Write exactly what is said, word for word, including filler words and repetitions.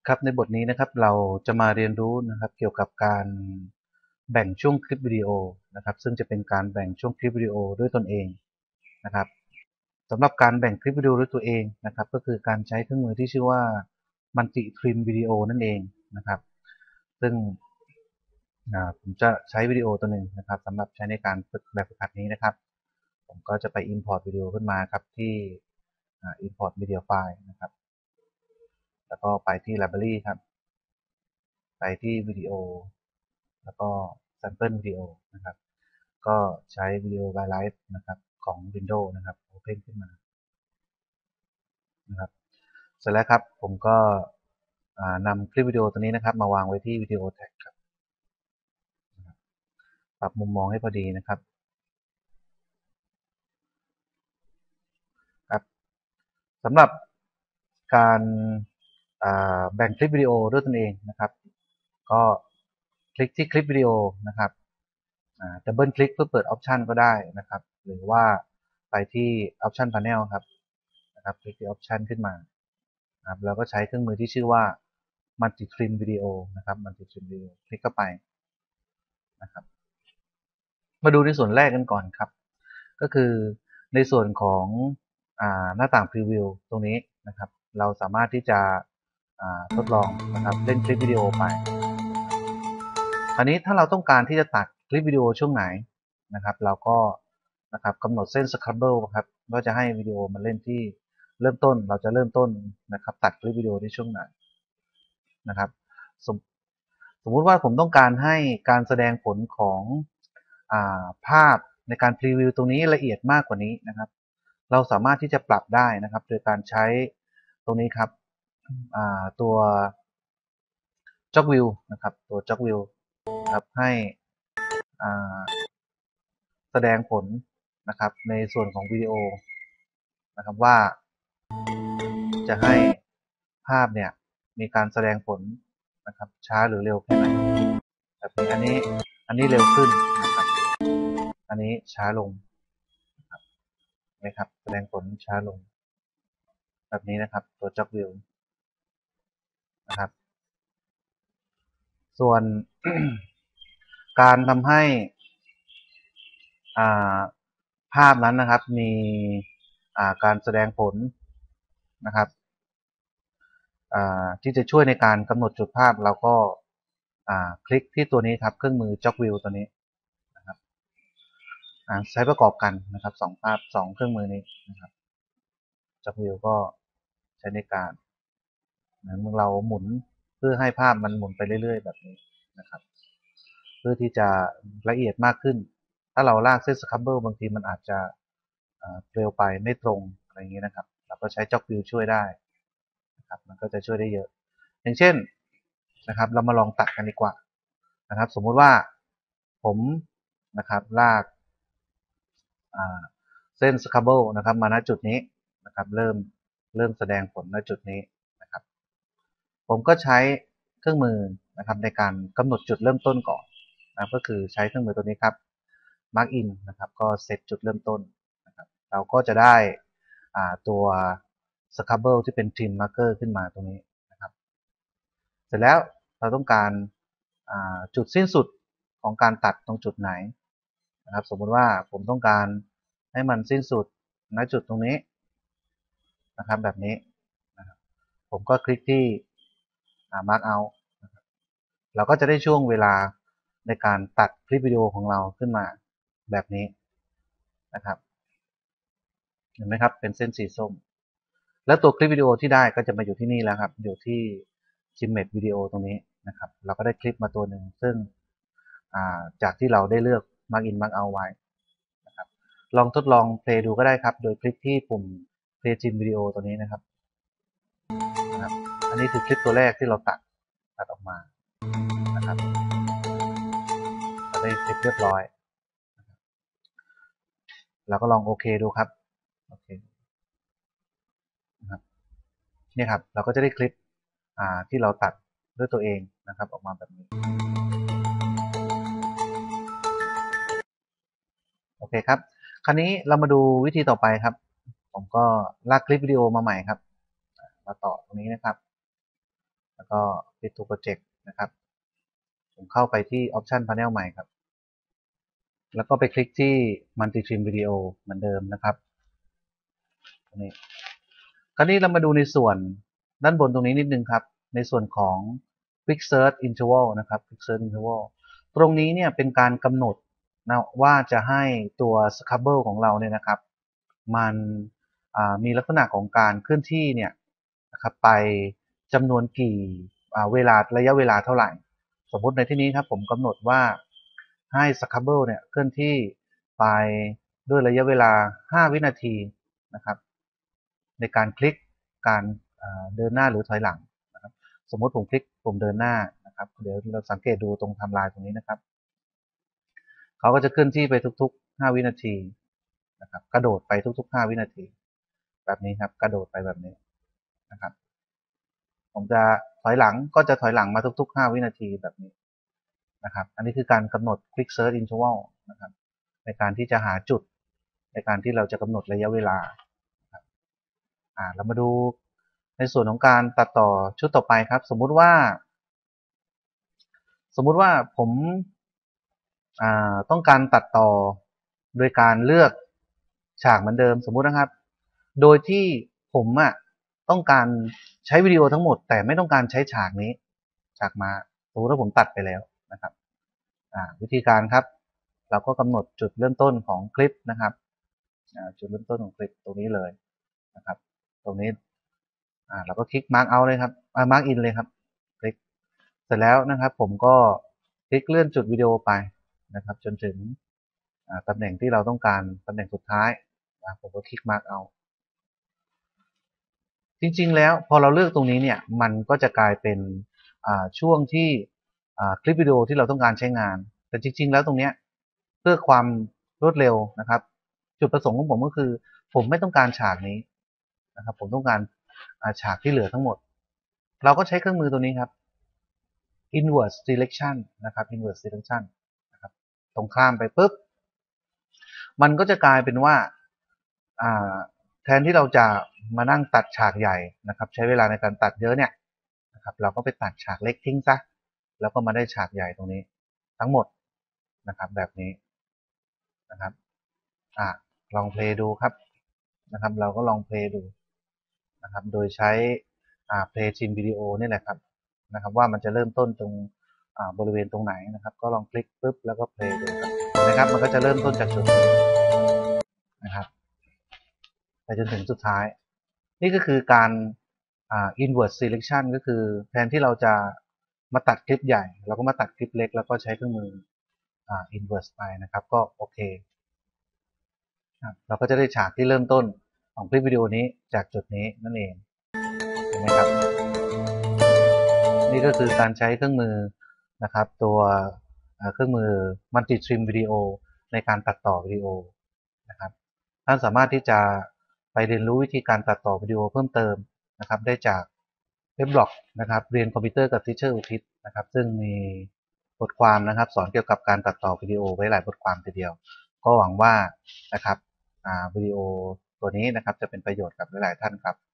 ครับในบทนี้นะครับเราจะมาเรียนรู้นะครับเกี่ยวกับการแบ่งช่วงคลิปวิดีโอนะครับซึ่งจะเป็นการแบ่งช่วงคลิปวิดีโอด้วยตนเองนะครับสำหรับการแบ่งคลิปวิดีโอด้วยตัวเองนะครับก็คือการใช้เครื่องมือที่ชื่อว่า Multi Trim Video นั่นเองนะครับซึ่งผมจะใช้วิดีโอตัวหนึ่งนะครับสำหรับใช้ในการฝึกแบบฝึกหัดนี้นะครับผมก็จะไป Import วิดีโอขึ้นมาครับที่ Import Media File นะครับแล้วก็ไปที่ Library ครับไปที่วิดีโอแล้วก็ Sample วิดีโอนะครับก็ใช้วิดีโอ Live นะครับของ Windows นะครับ Open ขึ้นมานะครับเสร็จแล้วครับผมก็นำคลิปวิดีโอตัวนี้นะครับมาวางไว้ที่วิดีโอแท็กครับปรับมุมมองให้พอดีนะครับครับสำหรับการแบ่งคลิปวิดีโอด้วยตนเองนะครับก็คลิกที่คลิปวิดีโอนะครับดับเบิลคลิกเพื่อเปิดออปชันก็ได้นะครับหรือว่าไปที่ออปชันพาเนลครับนะครับคลิกที่ออปชันขึ้นมานะครับแล้วก็ใช้เครื่องมือที่ชื่อว่า Multi Trim Video นะครับ Multi Trim Video คลิกเข้าไปนะครับมาดูในส่วนแรกกันก่อนครับก็คือในส่วนของหน้าต่างพรีวิวตรงนี้นะครับเราสามารถที่จะทดลองนะครับเล่นคลิปวิดีโอไปคราวนี้ถ้าเราต้องการที่จะตัดคลิปวิดีโอช่วงไหนนะครับเราก็นะครับกำหนดเส้นสครับเบิลครับว่าจะให้วิดีโอมันเล่นที่เริ่มต้นเราจะเริ่มต้นนะครับตัดคลิปวิดีโอที่ช่วงไหนนะครับสมสมมุติว่าผมต้องการให้การแสดงผลของอาภาพในการพรีวิวตรงนี้ละเอียดมากกว่านี้นะครับเราสามารถที่จะปรับได้นะครับโดยการใช้ตรงนี้ครับตัวจ็อกวิวนะครับตัวจ็อกวิวครับให้แสดงผลนะครับในส่วนของวิดีโอนะครับว่าจะให้ภาพเนี่ยมีการแสดงผลนะครับช้าหรือเร็วแค่ไหนแบบนี้อันนี้อันนี้เร็วขึ้นนะครับอันนี้ช้าลงนะครับนะครับแสดงผลช้าลงแบบนี้นะครับตัวจ็อกวิวนะครับส่วน การทำให้ภาพนั้นนะครับมีการแสดงผลนะครับที่จะช่วยในการกำหนดจุดภาพเราก็คลิกที่ตัวนี้ครับเครื่องมือจ็อกวิวตัวนี้นะครับใช้ประกอบกันนะครับสองภาพสองเครื่องมือนี้นะครับจ็อกวิวก็ใช้ในการเมื่อเราหมุนเพื่อให้ภาพมันหมุนไปเรื่อยๆแบบนี้นะครับเพื่อที่จะละเอียดมากขึ้นถ้าเราลากเส้นสครับเบิลบางทีมันอาจจะเร็วไปไม่ตรงอะไรอย่างนี้นะครับเราก็ใช้จ็อกวิวช่วยได้นะครับมันก็จะช่วยได้เยอะอย่างเช่นนะครับเรามาลองตัดกันดีกว่านะครับสมมุติว่าผมนะครับลากเส้นสครับเบิลนะครับมาณจุดนี้นะครับเริ่มเริ่มแสดงผลณจุดนี้นะครับผมก็ใช้เครื่องมือนะครับในการกำหนดจุดเริ่มต้นก่อนนะก็คือใช้เครื่องมือตัวนี้ครับ Mark in นะครับก็เซตจุดเริ่มต้นนะครับเราก็จะได้ตัว Scrabble ที่เป็น Trim Marker ขึ้นมาตรงนี้นะครับเสร็จแล้วเราต้องการจุดสิ้นสุดของการตัดตรงจุดไหนนะครับสมมติว่าผมต้องการให้มันสิ้นสุดณจุดตรงนี้นะครับแบบนี้นะครับผมก็คลิกที่ Mark out นะครับเราก็จะได้ช่วงเวลาในการตัดคลิปวิดีโอของเราขึ้นมาแบบนี้นะครับเห็นไหมครับเป็นเส้นสีส้มแล้วตัวคลิปวิดีโอที่ได้ก็จะมาอยู่ที่นี่แล้วครับอยู่ที่ Gimage วิดีโอตรงนี้นะครับเราก็ได้คลิปมาตัวหนึ่งซึ่งจากที่เราได้เลือก Mark in Mark out ไว้นะครับลองทดลองเพลย์ดูก็ได้ครับโดยคลิกที่ปุ่ม Play Gim Video ตัวนี้นะครับนะครับอันนี้คือคลิปตัวแรกที่เราตัดตัดออกมานะครับเราได้คลิปเรียบร้อยเราก็ลองโอเคดูครับโอเคนะครับนี่ครับเราก็จะได้คลิปที่เราตัดด้วยตัวเองนะครับออกมาแบบนี้โอเคครับคราวนี้เรามาดูวิธีต่อไปครับผมก็ลากคลิปวิดีโอมาใหม่ครับมาต่อตรงนี้นะครับแล้วก็ปิดตัวโปรเจกต์นะครับผมเข้าไปที่ Option Panel ใหม่ครับแล้วก็ไปคลิกที่ Multi-Trim Video เหมือนเดิมนะครับตรงนี้คราวนี้เรามาดูในส่วนด้านบนตรงนี้นิดนึงครับในส่วนของ Quick Search Interval นะครับ Quick Search Interval ตรงนี้เนี่ยเป็นการกำหนดนะว่าจะให้ตัว Scrabble ของเราเนี่ยนะครับมันมีลักษณะของการเคลื่อนที่เนี่ยนะครับไปจำนวนกี่เวลาระยะเวลาเท่าไหร่สมมติในที่นี้ครับผมกำหนดว่าให้ Scrabble เนี่ยเคลื่อนที่ไปด้วยระยะเวลาห้าวินาทีนะครับในการคลิกการเดินหน้าหรือถอยหลังนะครับสมมติผมคลิกปุ่มเดินหน้านะครับเดี๋ยวเราสังเกตดูตรงไทม์ไลน์ตรงนี้นะครับเขาก็จะเคลื่อนที่ไปทุกๆห้าวินาทีนะครับกระโดดไปทุกๆห้าวินาทีแบบนี้ครับกระโดดไปแบบนี้นะครับผมจะถอยหลังก็จะถอยหลังมาทุกๆห้าวินาทีแบบนี้นะครับอันนี้คือการกำหนด Quick Search Interval นะครับในการที่จะหาจุดในการที่เราจะกำหนดระยะเวลาอ่าเรามาดูในส่วนของการตัดต่อชุดต่อไปครับสมมุติว่าสมมุติว่าผมต้องการตัดต่อโดยการเลือกฉากเหมือนเดิมสมมุตินะครับโดยที่ผมอ่ะต้องการใช้วิดีโอทั้งหมดแต่ไม่ต้องการใช้ฉากนี้ฉากมาสมมติว่าผมตัดไปแล้วนะครับวิธีการครับเราก็กำหนดจุดเริ่มต้นของคลิปนะครับจุดเริ่มต้นของคลิปตรงนี้เลยนะครับตรงนี้เราก็คลิก Mark Out เลยครับ Mark In เลยครับคลิกเสร็จแล้วนะครับผมก็คลิกเลื่อนจุดวิดีโอไปนะครับจนถึงตำแหน่งที่เราต้องการตำแหน่งสุดท้ายนะผมก็คลิก Mark Out จริงๆแล้วพอเราเลือกตรงนี้เนี่ยมันก็จะกลายเป็นช่วงที่คลิปวิดีโอที่เราต้องการใช้งานแต่จริงๆแล้วตรงนี้เพื่อความรวดเร็วนะครับจุดประสงค์ของผมก็คือผมไม่ต้องการฉากนี้นะครับผมต้องการฉากที่เหลือทั้งหมดเราก็ใช้เครื่องมือตัวนี้ครับ inverse selection นะครับ inverse selection นะครับตรงข้ามไปปุ๊บมันก็จะกลายเป็นว่าแทนที่เราจะมานั่งตัดฉากใหญ่นะครับใช้เวลาในการตัดเยอะเนี่ยนะครับเราก็ไปตัดฉากเล็กทิ้งซะแล้วก็มาได้ฉากใหญ่ตรงนี้ทั้งหมดนะครับแบบนี้นะครับอ่าลองเพลย์ดูครับนะครับเราก็ลองเพลย์ดูนะครับโดยใช้อ่าเพลย์ชิมวิดีโอนี่แหละครับนะครับว่ามันจะเริ่มต้นตรงอ่าบริเวณตรงไหนนะครับก็ลองคลิกปุ๊บแล้วก็เพลย์ดูครับนะครับมันก็จะเริ่มต้นจากจุดนี้นะครับไปจนถึงสุดท้ายนี่ก็คือการ inverse selection ก็คือแทนที่เราจะมาตัดคลิปใหญ่เราก็มาตัดคลิปเล็กแล้วก็ใช้เครื่องมือ inverse ไปนะครับก็โอเคเราก็จะได้ฉากที่เริ่มต้นของคลิปวิดีโอนี้จากจุดนี้นั่นเองเห็นไหมครับนี่ก็คือการใช้เครื่องมือนะครับตัวเครื่องมือ Multi Trim Video ในการตัดต่อวิดีโอนะครับท่านสามารถที่จะไปเรียนรู้วิธีการตัดต่อวิดีโอเพิ่มเติมนะครับได้จากเว็บบล็อกนะครับเรียนคอมพิวเตอร์กับทีเชอร์อุทิศนะครับซึ่งมีบทความนะครับสอนเกี่ยวกับการตัดต่อวิดีโอไว้หลายบทความทีเดียวก็หวังว่านะครับวิดีโอตัวนี้นะครับจะเป็นประโยชน์กับหลายๆท่านครับ